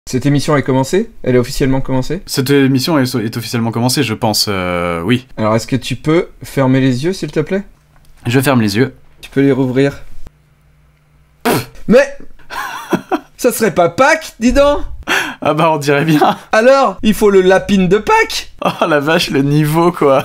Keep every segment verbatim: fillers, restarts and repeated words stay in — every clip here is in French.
Cette émission est commencée? Elle est officiellement commencée? Cette émission est, est officiellement commencée, je pense, euh, oui. Alors, est-ce que tu peux fermer les yeux, s'il te plaît? Je ferme les yeux. Tu peux les rouvrir? Mais ça serait pas Pâques, dis donc? Ah bah, on dirait bien. Alors, il faut le lapine de Pâques? Oh la vache, le niveau, quoi.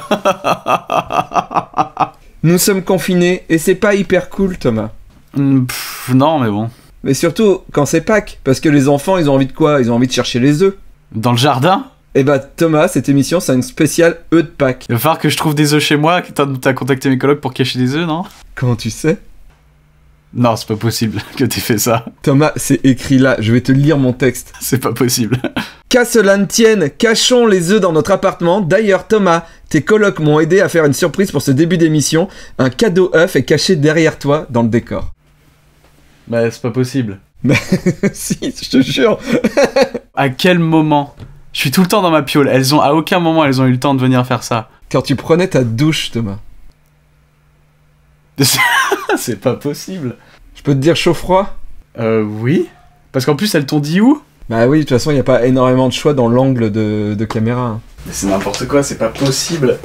Nous sommes confinés, et c'est pas hyper cool, Thomas. Pff, non, mais bon. Mais surtout, quand c'est Pâques, parce que les enfants, ils ont envie de quoi? Ils ont envie de chercher les œufs. Dans le jardin? Et bah Thomas, cette émission, c'est une spéciale œufs de Pâques. Il va falloir que je trouve des œufs chez moi, que t'as, t'as contacté mes colocs pour cacher des œufs, non? Comment tu sais? Non, c'est pas possible que t'aies fait ça. Thomas, c'est écrit là, je vais te lire mon texte. C'est pas possible. Qu'à cela ne tienne, cachons les œufs dans notre appartement. D'ailleurs, Thomas, tes colocs m'ont aidé à faire une surprise pour ce début d'émission. Un cadeau œuf est caché derrière toi dans le décor. Bah, c'est pas possible. Mais si, je te jure. À quel moment? Je suis tout le temps dans ma piole. Elles ont, à aucun moment, elles ont eu le temps de venir faire ça. Quand tu prenais ta douche, Thomas. C'est pas possible. Je peux te dire chaud-froid? Euh, oui. Parce qu'en plus, elles t'ont dit où? Bah oui, de toute façon, il n'y a pas énormément de choix dans l'angle de, de caméra. Mais c'est n'importe quoi, c'est pas possible.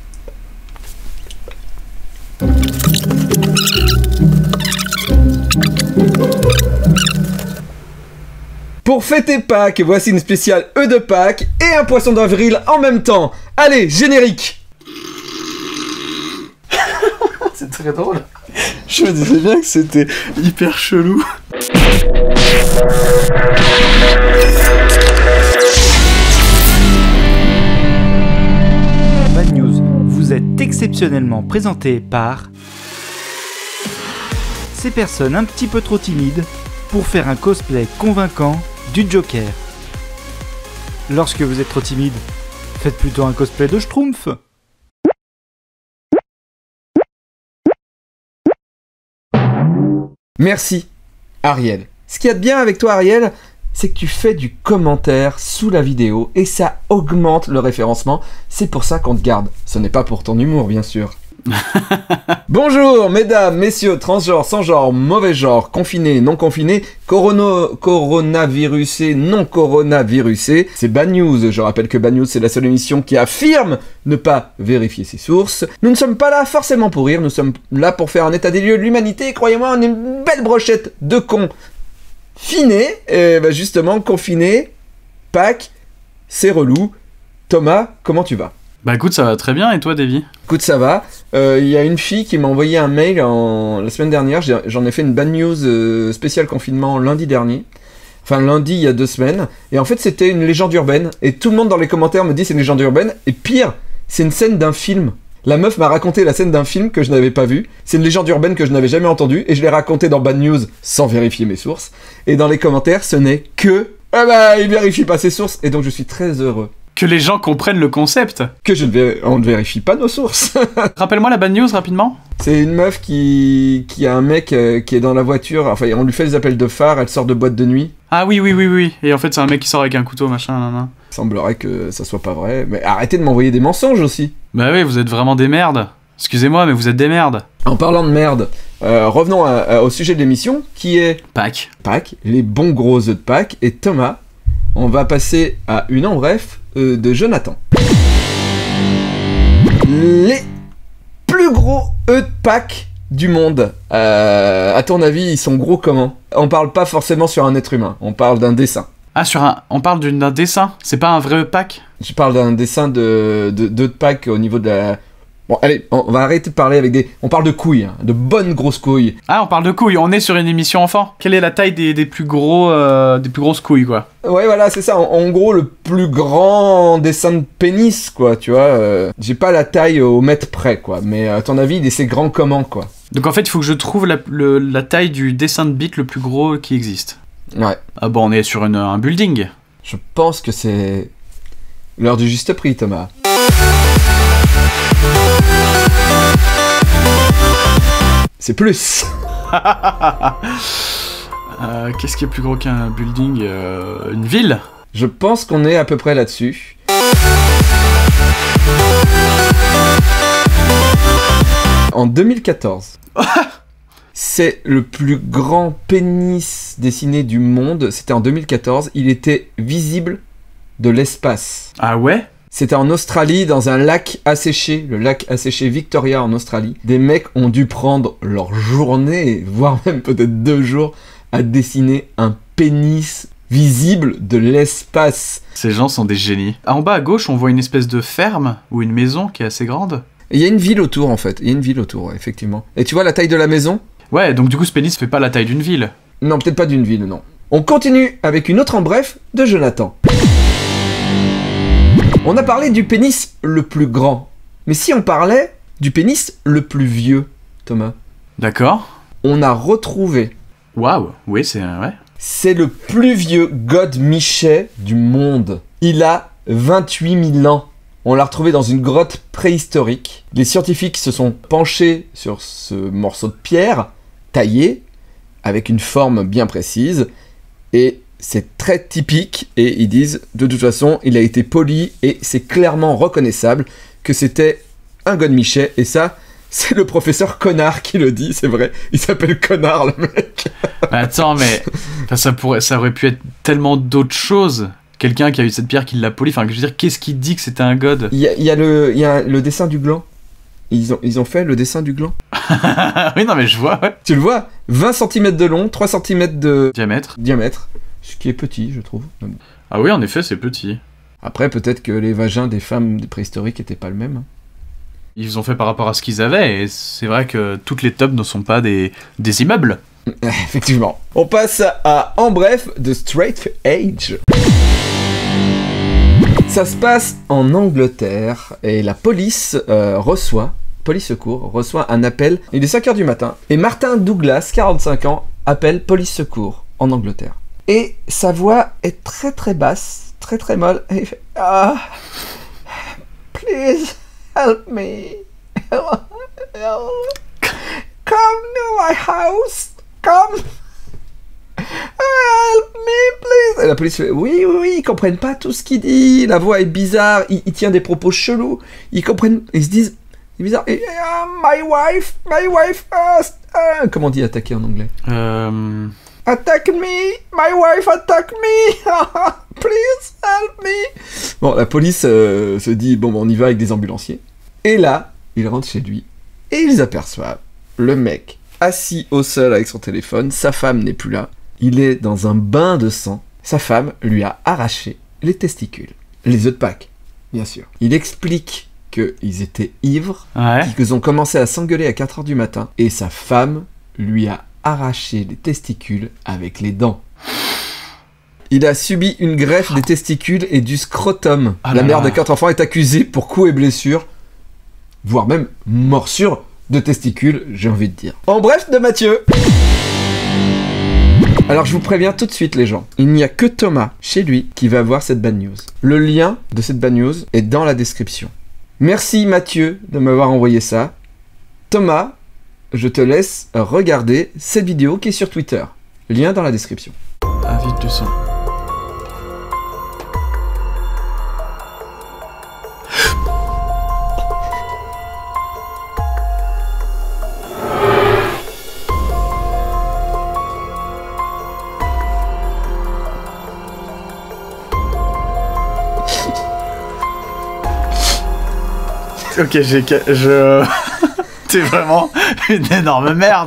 Pour fêter Pâques, voici une spéciale œufs de Pâques et un poisson d'avril en même temps. Allez, générique. C'est très drôle. Je me disais bien que c'était hyper chelou. Bad News vous est exceptionnellement présenté par ces personnes un petit peu trop timides pour faire un cosplay convaincant du Joker. Lorsque vous êtes trop timide, faites plutôt un cosplay de Schtroumpf. Merci, Ariel. Ce qu'il y a de bien avec toi, Ariel, c'est que tu fais du commentaire sous la vidéo et ça augmente le référencement. C'est pour ça qu'on te garde. Ce n'est pas pour ton humour, bien sûr. Bonjour, mesdames, messieurs, transgenres, sans genre, mauvais genre, confinés, non confinés, corono, coronavirusés, non coronavirusés. C'est Bad News. Je rappelle que Bad News, c'est la seule émission qui affirme ne pas vérifier ses sources. Nous ne sommes pas là forcément pour rire, nous sommes là pour faire un état des lieux de l'humanité. Et croyez-moi, on est une belle brochette de cons finés, et bah justement, confinés, Pâques, c'est relou. Thomas, comment tu vas? Bah écoute, ça va très bien, et toi, Davy? Écoute, ça va. Il euh, y a une fille qui m'a envoyé un mail en... la semaine dernière. J'ai... J'en ai fait une bad news euh, spéciale confinement lundi dernier. Enfin, lundi, il y a deux semaines. Et en fait, c'était une légende urbaine. Et tout le monde dans les commentaires me dit c'est une légende urbaine. Et pire, c'est une scène d'un film. La meuf m'a raconté la scène d'un film que je n'avais pas vu. C'est une légende urbaine que je n'avais jamais entendue. Et je l'ai racontée dans Bad News sans vérifier mes sources. Et dans les commentaires, ce n'est que... Ah bah, il vérifie pas ses sources. Et donc, je suis très heureux. Que les gens comprennent le concept. Que je ne vé... on ne vérifie pas nos sources. Rappelle-moi la bad news rapidement. C'est une meuf qui qui a un mec euh, qui est dans la voiture. Enfin, on lui fait des appels de phare. Elle sort de boîte de nuit. Ah oui oui oui oui. Et en fait c'est un mec qui sort avec un couteau machin. Nan, nan. Il semblerait que ça soit pas vrai. Mais arrêtez de m'envoyer des mensonges aussi. Bah oui, vous êtes vraiment des merdes. Excusez-moi, mais vous êtes des merdes. En parlant de merde, euh, revenons à, à, au sujet de l'émission qui est Pâques. Pâques, les bons gros œufs de Pâques. Et Thomas, on va passer à une en bref euh, de Jonathan. Les plus gros œufs de Pâques du monde. Euh, à ton avis, ils sont gros comment? On parle pas forcément sur un être humain, on parle d'un dessin. Ah, sur un... On parle d'une- d'un dessin? C'est pas un vrai œuf de Pâques? Je parle d'un dessin de, de, d'œufs de Pâques au niveau de la... Bon, allez, on va arrêter de parler avec des... On parle de couilles, hein, de bonnes grosses couilles. Ah, on parle de couilles, on est sur une émission enfant. Quelle est la taille des, des plus gros... euh, des plus grosses couilles, quoi? Ouais, voilà, c'est ça. En, en gros, le plus grand dessin de pénis, quoi, tu vois. Euh, j'ai pas la taille au mètre près, quoi. Mais à ton avis, c'est grand comment, quoi? Donc en fait, il faut que je trouve la, le- la taille du dessin de bite le plus gros qui existe. Ouais. Ah bon, on est sur une- un building. Je pense que c'est l'heure du juste prix, Thomas. C'est plus. Euh, Qu'est-ce qui est plus gros qu'un building? Euh, Une ville? Je pense qu'on est à peu près là-dessus. En deux mille quatorze. C'est le plus grand pénis dessiné du monde. C'était en deux mille quatorze. Il était visible de l'espace. Ah ouais? C'était en Australie, dans un lac asséché, le lac asséché Victoria en Australie. Des mecs ont dû prendre leur journée, voire même peut-être deux jours, à dessiner un pénis visible de l'espace. Ces gens sont des génies. En bas à gauche, on voit une espèce de ferme ou une maison qui est assez grande. Il y a une ville autour en fait, il y a une ville autour, ouais, effectivement. Et tu vois la taille de la maison? Ouais, donc du coup ce pénis fait pas la taille d'une ville. Non, peut-être pas d'une ville, non. On continue avec une autre en bref de Jonathan. On a parlé du pénis le plus grand. Mais si on parlait du pénis le plus vieux, Thomas? D'accord. On a retrouvé... Waouh, oui, c'est... ouais. C'est le plus vieux godemichet du monde. Il a vingt-huit mille ans. On l'a retrouvé dans une grotte préhistorique. Les scientifiques se sont penchés sur ce morceau de pierre, taillé, avec une forme bien précise, et c'est très typique, et ils disent, de toute façon, il a été poli, et c'est clairement reconnaissable que c'était un godemichet, et ça, c'est le professeur Connard qui le dit, c'est vrai, il s'appelle Connard, le mec. Attends, mais enfin, ça, pourrait, ça aurait pu être tellement d'autres choses. Quelqu'un qui a eu cette pierre qui l'a poli, enfin, je veux dire, qu'est-ce qui dit que c'était un god? Il y a, il y a, le, il y a le dessin du gland. Ils ont, ils ont fait le dessin du gland. Oui, non, mais je vois, ouais. Tu le vois, vingt centimètres de long, trois centimètres de Diamètre. diamètre, ce qui est petit, je trouve. Ah oui, en effet, c'est petit. Après, peut-être que les vagins des femmes préhistoriques étaient pas le même. Ils ont fait par rapport à ce qu'ils avaient, et c'est vrai que toutes les tubs ne sont pas des, des immeubles. Effectivement. On passe à En bref de Straight Age. Ça se passe en Angleterre et la police euh, reçoit, police secours, reçoit un appel. Il est cinq heures du matin et Martin Douglas, quarante-cinq ans, appelle police secours en Angleterre. Et sa voix est très très basse, très très molle. Et il fait ah, please help me, come to my house, come. Help me, please. Et la police fait oui, oui, oui, ils comprennent pas tout ce qu'il dit. La voix est bizarre, il, il tient des propos chelous. Ils comprennent, ils se disent, c'est bizarre. Et, uh, my wife, my wife, uh, uh, comment on dit attaquer en anglais? Euh... Attack me, my wife attack me, please help me. Bon, la police euh, se dit bon, on y va avec des ambulanciers. Et là, ils rentrent chez lui et ils aperçoivent le mec assis au sol avec son téléphone. Sa femme n'est plus là. Il est dans un bain de sang. Sa femme lui a arraché les testicules. Les œufs de Pâques, bien sûr. Il explique qu'ils étaient ivres, Ouais. qu'ils ont commencé à s'engueuler à quatre heures du matin, et sa femme lui a arraché les testicules avec les dents. Il a subi une greffe des testicules et du scrotum. Ah La là mère là. de quatre enfants est accusée pour coups et blessures, voire même morsure de testicules, j'ai envie de dire. En bref de Mathieu. Alors je vous préviens tout de suite les gens, il n'y a que Thomas chez lui qui va voir cette bad news. Le lien de cette bad news est dans la description. Merci Mathieu de m'avoir envoyé ça. Thomas, je te laisse regarder cette vidéo qui est sur Twitter. Lien dans la description. Ah, vite du son. Ok, j'ai... ca- Je... T'es vraiment une énorme merde.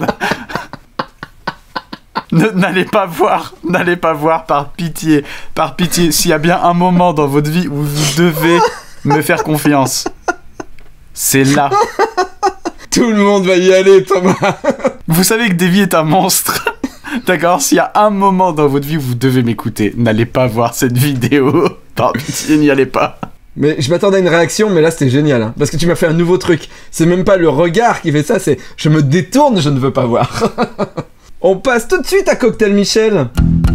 Ne- N'allez pas voir, n'allez pas voir, par pitié, par pitié, s'il y a bien un moment dans votre vie où vous devez me faire confiance, c'est là. Tout le monde va y aller Thomas. Vous savez que Davy est un monstre. D'accord, s'il y a un moment dans votre vie où vous devez m'écouter, n'allez pas voir cette vidéo. Par pitié, n'y allez pas. Mais je m'attendais à une réaction, mais là c'était génial, hein, parce que tu m'as fait un nouveau truc. C'est même pas le regard qui fait ça, c'est je me détourne, je ne veux pas voir. On passe tout de suite à Cocktail Michel.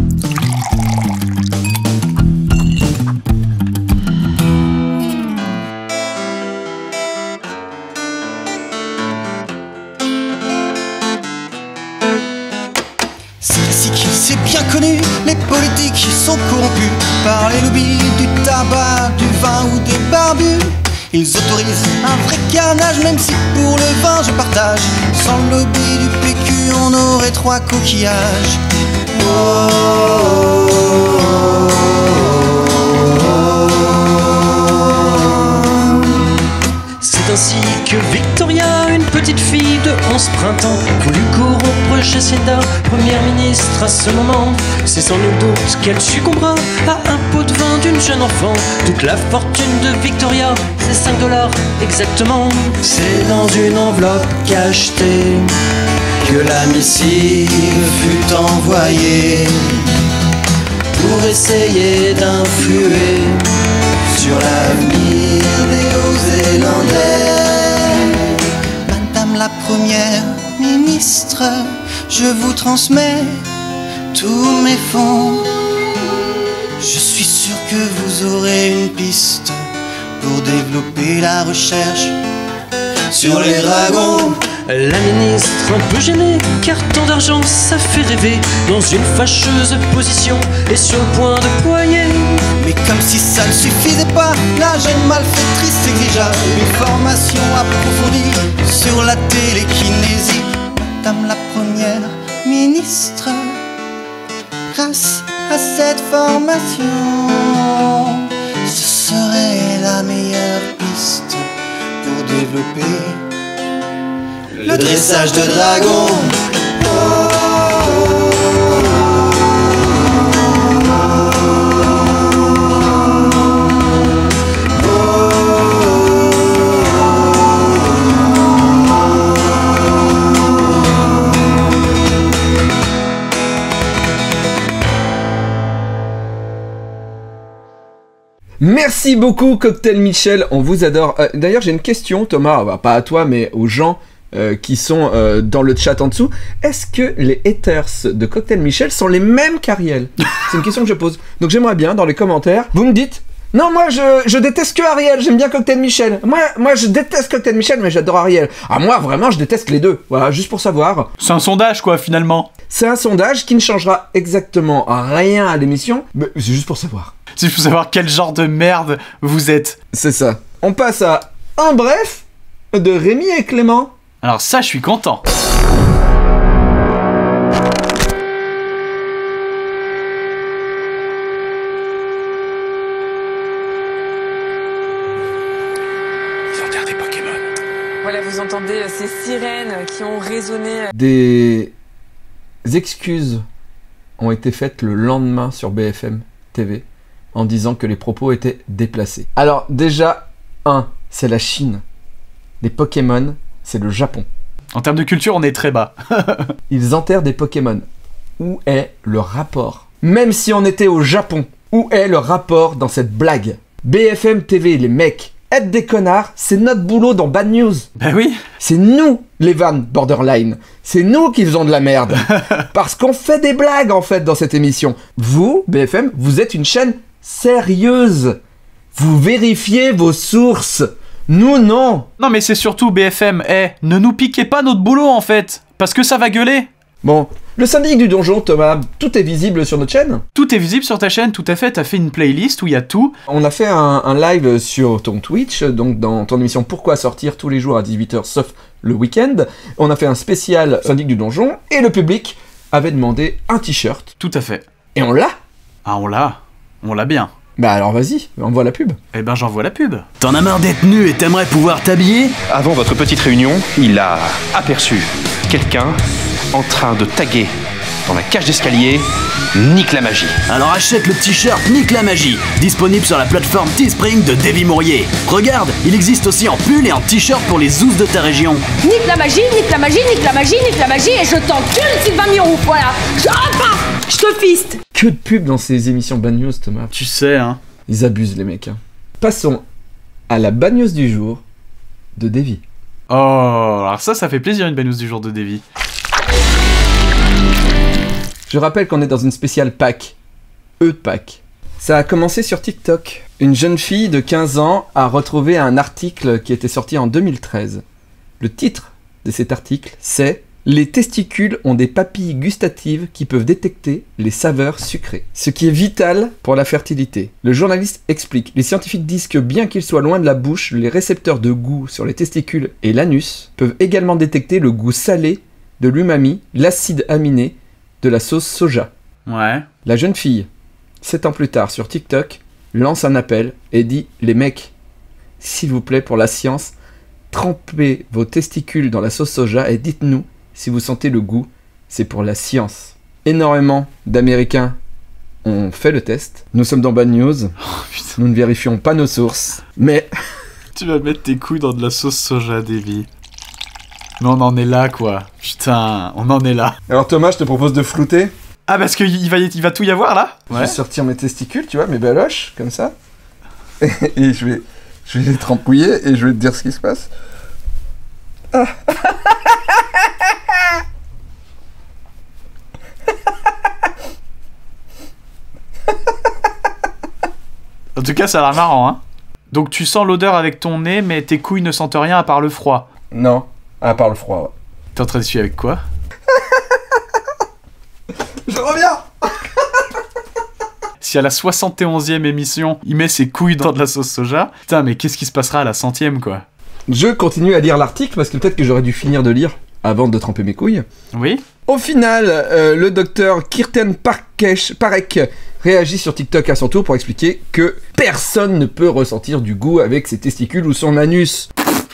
C'est classique, c'est bien connu, les politiques sont corrompus par les lobbies du tabac, du vin ou des barbus. Ils autorisent un vrai carnage, même si pour le vin je partage. Sans le lobby du P Q on aurait trois coquillages. Oh, oh, oh, oh. C'est ainsi que Victoria, une petite fille de onze printemps, voulut corrompre Jacinda, première ministre à ce moment. C'est sans nul doute qu'elle succombera à un pot de vin d'une jeune enfant. Toute la fortune de Victoria, c'est cinq dollars exactement. C'est dans une enveloppe cachetée que la missive fut envoyée pour essayer d'influer sur l'avenir des Néo-Zélandais. Madame la première ministre, je vous transmets tous mes fonds. Je suis sûr que vous aurez une piste pour développer la recherche sur les dragons. La ministre un peu gênée, car tant d'argent ça fait rêver, dans une fâcheuse position et sur le point de ployer. Mais comme si ça ne suffisait pas, la jeune malfaitrice exigea une formation approfondie sur la télékinésie. Madame la première ministre, grâce à cette formation, ce serait la meilleure piste pour développer le dressage de dragons. Oh, oh, Merci beaucoup Cocktail Michel, on vous adore. Euh, D'ailleurs j'ai une question Thomas, bah, pas à toi mais aux gens euh, qui sont euh, dans le chat en dessous. Est-ce que les haters de Cocktail Michel sont les mêmes qu'Ariel? C'est une question que je pose. Donc j'aimerais bien dans les commentaires, vous me dites non moi je, je déteste que Ariel, j'aime bien Cocktail Michel. Moi, moi je déteste Cocktail Michel mais j'adore Ariel. Ah moi vraiment je déteste les deux, voilà juste pour savoir. C'est un sondage quoi finalement. C'est un sondage qui ne changera exactement rien à l'émission, mais c'est juste pour savoir. Si je veux savoir quel genre de merde vous êtes. C'est ça. On passe à un bref de Rémi et Clément. Alors ça, je suis content. Ils ont l'air des Pokémon. Voilà, vous entendez euh, ces sirènes qui ont résonné. Des excuses ont été faites le lendemain sur B F M T V en disant que les propos étaient déplacés. Alors déjà, un, c'est la Chine. Les Pokémon, c'est le Japon. En termes de culture, on est très bas. Ils enterrent des Pokémon. Où est le rapport? Même si on était au Japon, où est le rapport dans cette blague? B F M T V, les mecs, être des connards, c'est notre boulot dans Bad News. Ben oui. C'est nous, les vannes borderline. C'est nous qui faisons de la merde. Parce qu'on fait des blagues, en fait, dans cette émission. Vous, B F M, vous êtes une chaîne sérieuse. Vous vérifiez vos sources. Nous, non. Non, mais c'est surtout B F M, eh, ne nous piquez pas notre boulot, en fait. Parce que ça va gueuler. Bon, le syndic du donjon, Thomas, tout est visible sur notre chaîne? Tout est visible sur ta chaîne, tout à fait. T'as fait une playlist où il y a tout. On a fait un, un live sur ton Twitch, donc dans ton émission Pourquoi sortir tous les jours à dix-huit heures, sauf le week-end. On a fait un spécial syndic du donjon, et le public avait demandé un t-shirt. Tout à fait. Et on l'a. Ah, on l'a. On l'a bien. Bah alors vas-y, envoie la pub. Eh ben, j'envoie la pub. T'en as marre d'être nu et t'aimerais pouvoir t'habiller? Avant votre petite réunion, il a aperçu quelqu'un en train de taguer dans la cage d'escalier Nique la magie. Alors achète le t-shirt Nique la magie, disponible sur la plateforme Teespring de Davy Mourier. Regarde, il existe aussi en pull et en t-shirt pour les zouzes de ta région. Nique la magie, nique la magie, nique la magie, nique la magie, et je t'encule, Sylvain Miroux, voilà. Je, ah, bah, je te fiste. Que de pub dans ces émissions Bad News, Thomas. Tu sais, hein. Ils abusent, les mecs. Hein. Passons à la Bad News du jour de Davy. Oh, alors ça, ça fait plaisir une Bad News du jour de Davy. Je rappelle qu'on est dans une spéciale Pâques. E de Pâques. Ça a commencé sur TikTok. Une jeune fille de quinze ans a retrouvé un article qui était sorti en deux mille treize. Le titre de cet article, c'est « Les testicules ont des papilles gustatives qui peuvent détecter les saveurs sucrées, ce qui est vital pour la fertilité. » Le journaliste explique « Les scientifiques disent que bien qu'ils soient loin de la bouche, les récepteurs de goût sur les testicules et l'anus peuvent également détecter le goût salé de l'umami, l'acide aminé de la sauce soja. Ouais. La jeune fille, sept ans plus tard sur TikTok, lance un appel et dit « Les mecs, s'il vous plaît, pour la science, trempez vos testicules dans la sauce soja et dites-nous si vous sentez le goût, c'est pour la science. » Énormément d'Américains ont fait le test. Nous sommes dans Bad News. Oh, putain. Nous ne vérifions pas nos sources, mais... Tu vas mettre tes couilles dans de la sauce soja, Davy. Mais on en est là, quoi. Putain, on en est là. Alors Thomas, je te propose de flouter. Ah, parce qu'il va, il va tout y avoir, là? Je vais sortir mes testicules, tu vois, mes baloches, comme ça. Et, et je vais, je vais les trempouiller et je vais te dire ce qui se passe. Ah. En tout cas, ça a l'air marrant, hein. Donc tu sens l'odeur avec ton nez, mais tes couilles ne sentent rien à part le froid. Non, à part le froid, ouais. T'es en train de suivre avec quoi? Je reviens. Si à la soixante et onzième émission, il met ses couilles dans de la sauce soja, putain, mais qu'est-ce qui se passera à la centième, quoi? Je continue à lire l'article, parce que peut-être que j'aurais dû finir de lire avant de tremper mes couilles. Oui. Au final, euh, le docteur Kirtan Parkesh, Parek réagit sur TikTok à son tour pour expliquer que personne ne peut ressentir du goût avec ses testicules ou son anus.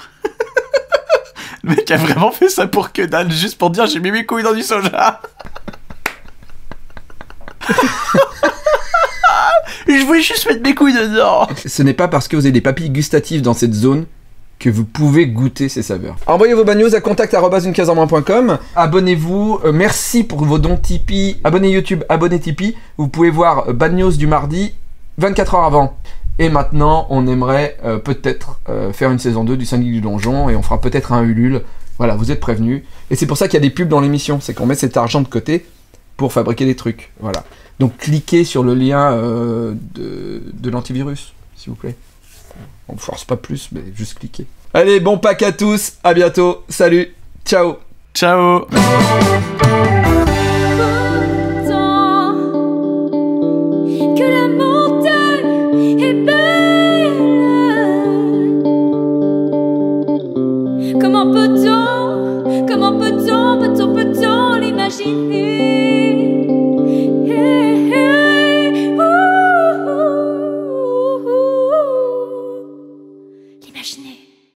Le mec a vraiment fait ça pour que dalle, juste pour dire j'ai mis mes couilles dans du soja. Je voulais juste mettre mes couilles dedans. Ce n'est pas parce que vous avez des papilles gustatives dans cette zone que vous pouvez goûter ces saveurs. Envoyez vos bad news à contact arobase une case en moins point com. Abonnez-vous. Euh, merci pour vos dons Tipeee. Abonnez YouTube, abonnez Tipeee. Vous pouvez voir euh, Bad News du mardi vingt-quatre heures avant. Et maintenant, on aimerait euh, peut-être euh, faire une saison deux du Syndic du Donjon et on fera peut-être un Ulule. Voilà, vous êtes prévenus. Et c'est pour ça qu'il y a des pubs dans l'émission. C'est qu'on met cet argent de côté pour fabriquer des trucs. Voilà. Donc cliquez sur le lien euh, de, de l'antivirus, s'il vous plaît. On ne force pas plus, mais juste cliquez. Allez, bon pack à tous, à bientôt, salut, ciao. Ciao.